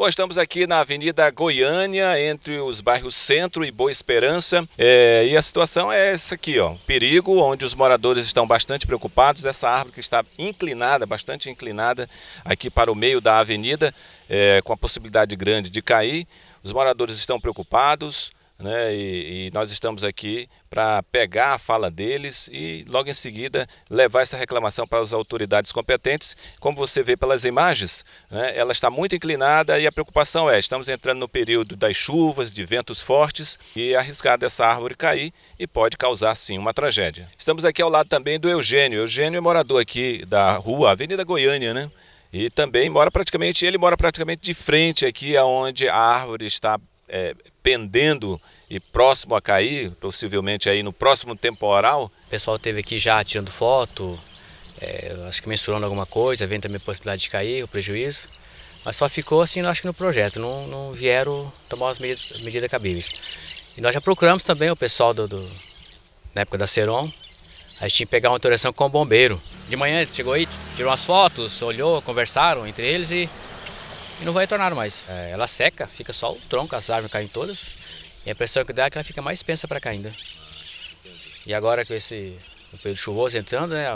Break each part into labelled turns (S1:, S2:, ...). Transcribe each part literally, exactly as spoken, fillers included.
S1: Bom, estamos aqui na Avenida Goiânia, entre os bairros Centro e Boa Esperança, é, e a situação é essa aqui, ó, perigo, onde os moradores estão bastante preocupados. Essa árvore que está inclinada, bastante inclinada, aqui para o meio da avenida, é, com a possibilidade grande de cair. Os moradores estão preocupados, né, e, e nós estamos aqui para pegar a fala deles e logo em seguida levar essa reclamação para as autoridades competentes. Como você vê pelas imagens, né, ela está muito inclinada e a preocupação é, estamos entrando no período das chuvas, de ventos fortes, e é arriscado essa árvore cair e pode causar sim uma tragédia. Estamos aqui ao lado também do Eugênio. Eugênio é morador aqui da rua Avenida Goiânia, né? E também mora praticamente, ele mora praticamente de frente aqui aonde a árvore está é, pendendo e próximo a cair, possivelmente aí no próximo temporal.
S2: O pessoal esteve aqui já tirando foto, é, acho que mensurando alguma coisa, vendo também a possibilidade de cair, o prejuízo. Mas só ficou assim, acho que no projeto, não, não vieram tomar as medidas, medidas cabíveis. E nós já procuramos também o pessoal do, do, na época da Ceron, a gente tinha que pegar uma autorização com o bombeiro. De manhã ele chegou aí, tirou umas fotos, olhou, conversaram entre eles e, e não vai retornar mais. É, ela seca, fica só o tronco, as árvores caem todas. E a impressão que dá é que ela fica mais expensa para cá ainda. E agora com esse o período chuvoso entrando, né, a,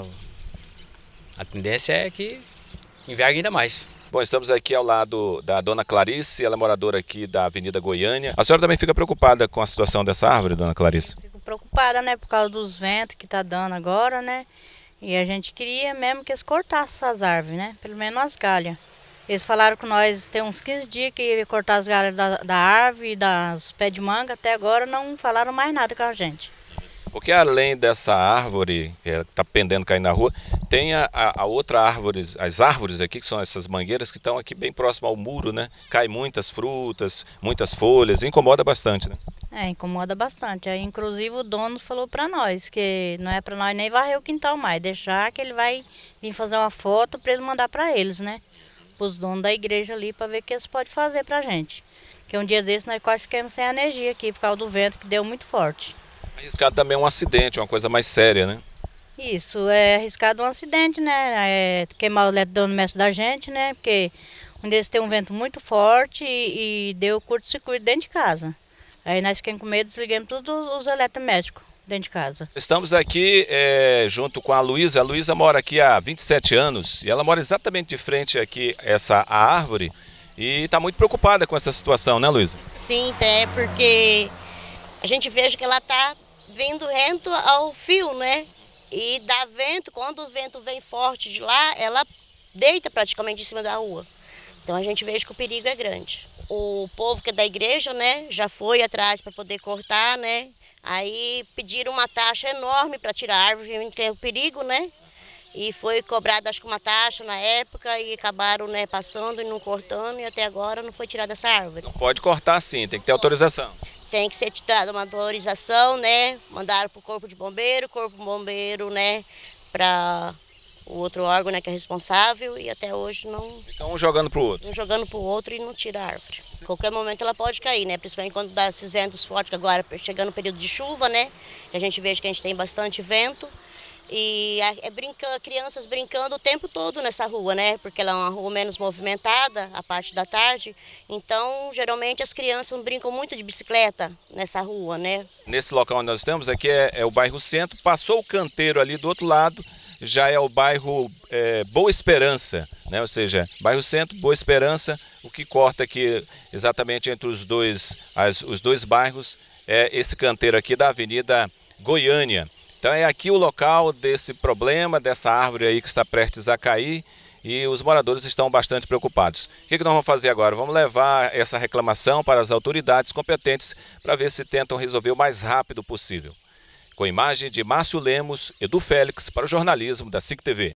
S2: a tendência é que envergue ainda mais.
S1: Bom, estamos aqui ao lado da dona Clarice, ela é moradora aqui da Avenida Goiânia. A senhora também fica preocupada com a situação dessa árvore, dona Clarice?
S3: Fico preocupada, né, por causa dos ventos que tá dando agora, né? E a gente queria mesmo que eles cortassem essas árvores, né? Pelo menos as galhas. Eles falaram com nós tem uns quinze dias que ia cortar as galhas da, da árvore, das pés de manga, até agora não falaram mais nada com a gente.
S1: Porque além dessa árvore que está pendendo, caindo na rua, tem a, a outra árvore, as árvores aqui, que são essas mangueiras que estão aqui bem próximo ao muro, né? Cai muitas frutas, muitas folhas, incomoda bastante, né?
S3: É, incomoda bastante. Aí, inclusive, o dono falou para nós que não é para nós nem varrer o quintal mais, deixar que ele vai vir fazer uma foto para ele mandar para eles, né? Para os donos da igreja ali, para ver o que eles podem fazer para a gente. Porque um dia desse nós quase ficamos sem energia aqui, por causa do vento que deu muito forte.
S1: Arriscado também um acidente, uma coisa mais séria, né?
S3: Isso, é arriscado um acidente, né? É queimar o eletrodoméstico da gente, né? Porque um deles tem um vento muito forte e, e deu curto-circuito dentro de casa. Aí nós ficamos com medo, desligamos todos os eletrodomésticos dentro de casa.
S1: Estamos aqui é, junto com a Luísa. A Luísa mora aqui há vinte e sete anos e ela mora exatamente de frente aqui essa a árvore e está muito preocupada com essa situação, né, Luísa?
S4: Sim, até porque a gente veja que ela está vindo rento ao fio, né? E dá vento, quando o vento vem forte de lá, ela deita praticamente em cima da rua. Então a gente veja que o perigo é grande. O povo que é da igreja, né, já foi atrás para poder cortar, né? Aí pediram uma taxa enorme para tirar a árvore, que é o perigo, né? E foi cobrada, acho que uma taxa na época e acabaram, né, passando e não cortando e até agora não foi tirada essa árvore.
S1: Não pode cortar sim, tem que ter autorização.
S4: Tem que ser dada uma autorização, né? Mandaram para o corpo de bombeiro, corpo de bombeiro, né? Para o outro órgão, né, que é responsável e até hoje não...
S1: Fica um jogando para o outro.
S4: Um jogando para o outro e não tira a árvore. A qualquer momento ela pode cair, né? Principalmente quando dá esses ventos fortes, que agora chegando o período de chuva, né? Que a gente veja que a gente tem bastante vento. E é brinca, crianças brincando o tempo todo nessa rua, né? Porque ela é uma rua menos movimentada, a parte da tarde. Então, geralmente as crianças brincam muito de bicicleta nessa rua, né?
S1: Nesse local onde nós estamos, aqui é, é o bairro Centro. Passou o canteiro ali do outro lado, já é o bairro é, Boa Esperança, né? Ou seja, bairro Centro, Boa Esperança, o que corta aqui exatamente entre os dois, as, os dois bairros é esse canteiro aqui da Avenida Goiânia. Então é aqui o local desse problema, dessa árvore aí que está prestes a cair e os moradores estão bastante preocupados. O que, que nós vamos fazer agora? Vamos levar essa reclamação para as autoridades competentes para ver se tentam resolver o mais rápido possível. Com imagem de Márcio Lemos, Edu Félix, para o jornalismo da S I C T V.